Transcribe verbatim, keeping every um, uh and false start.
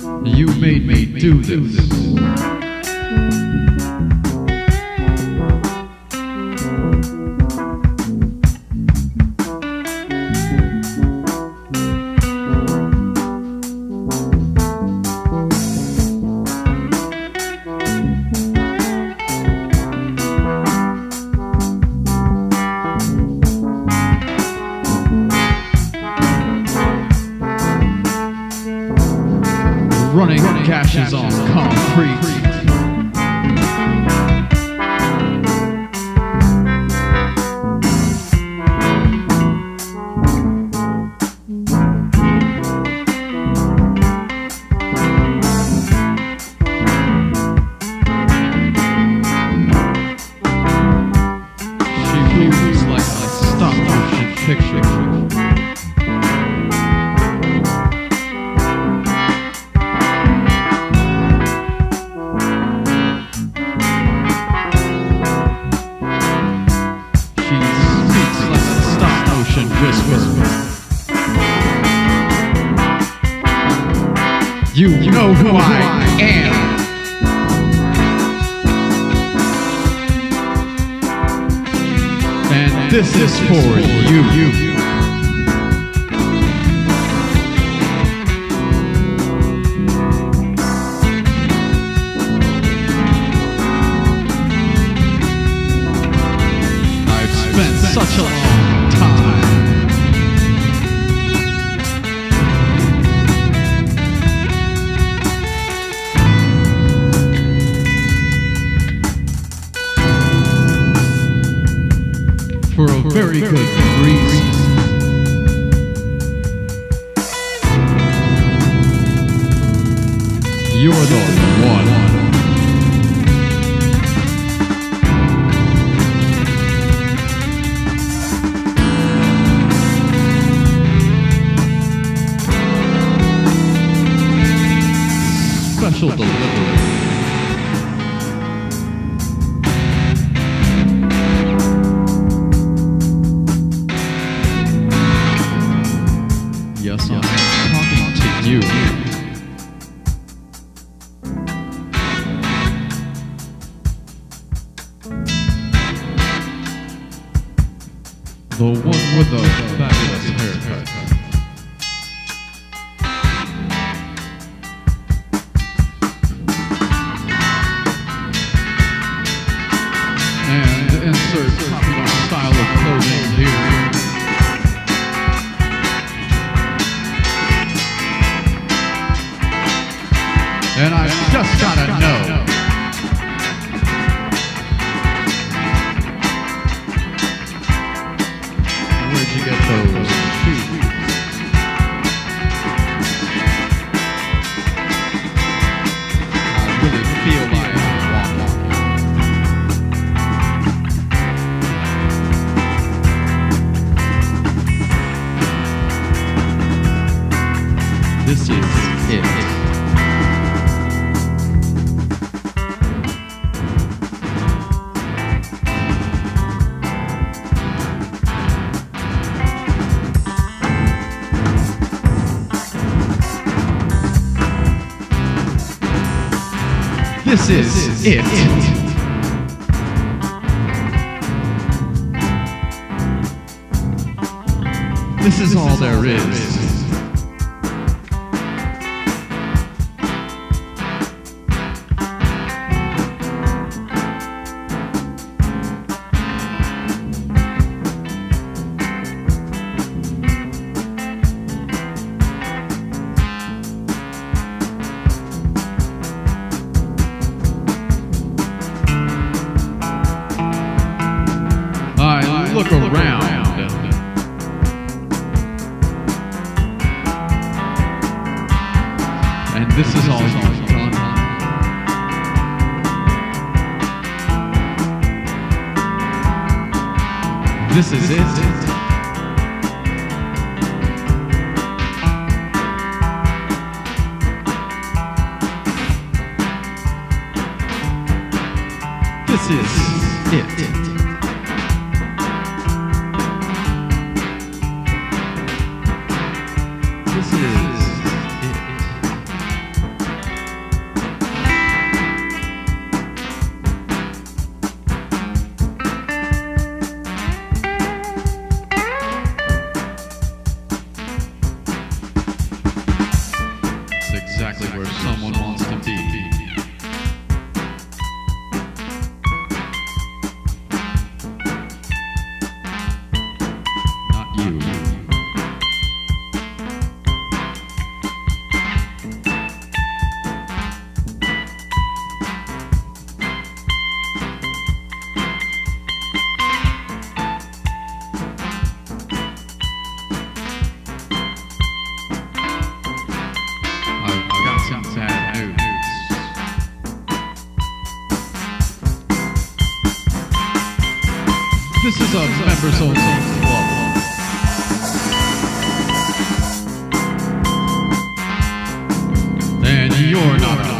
You made me do this. Running gashes on concrete. She moves like a stop-motion picture. You know who I am. And this is for you. I've spent such a long time for a very good reason. You're the one. Special delivery. Yes, I'm talking to you. The one with the fabulous haircut. And insert popular style of clothing here. And I've just gotta know, where'd you get those shoes? I really feel like walking. This is it. This is it. This is all there is. Look around. And this is all you've done. This is it. This is it. This is it. exactly where someone wants to be. Not you. This is a members only club. And you're not